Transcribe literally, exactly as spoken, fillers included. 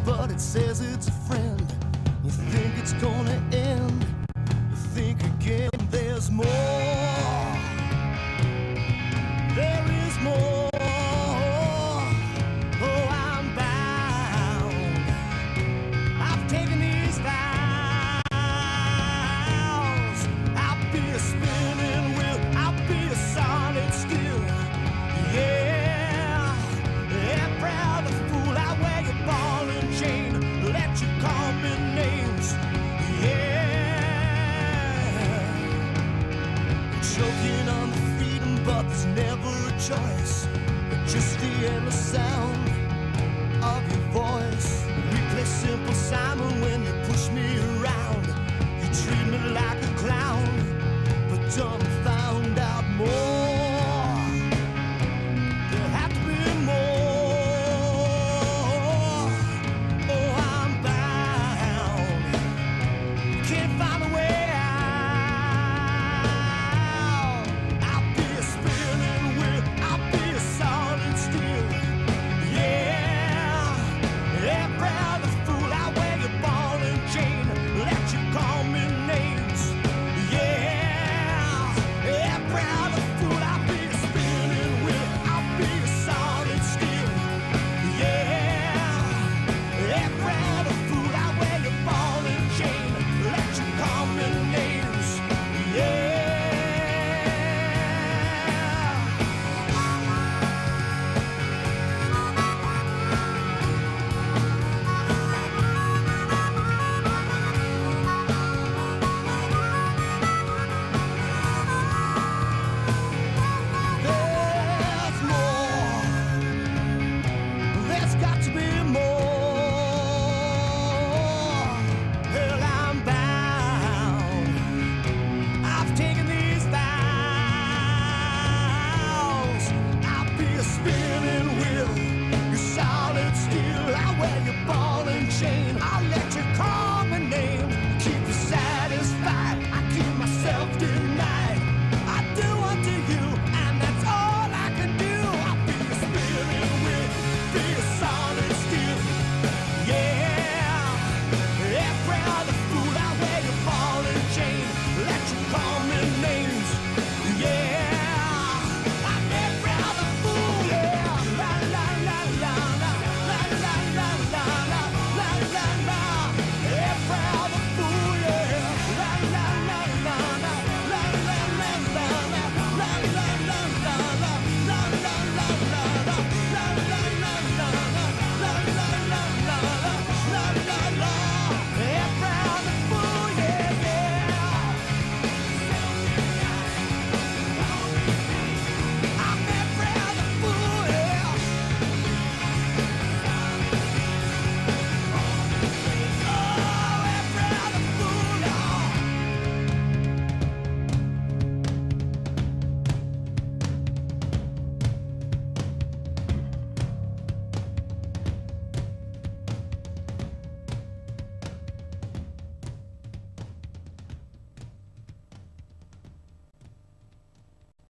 but it says it's a friend. You think it's gonna end, you think again. There's more, there is more. Oh, I'm bound, I've taken these vows. I'll be a spinning wheel, I'll be a solid steel. Yeah, yeah, proud of fool, I wear your ball and chain, let you call me names. Yeah, choking on the freedom, but there's never a choice. Just the endless sound of your voice. We play Simple Simon when you push me around. You treat me like a clown, but dumbfounded.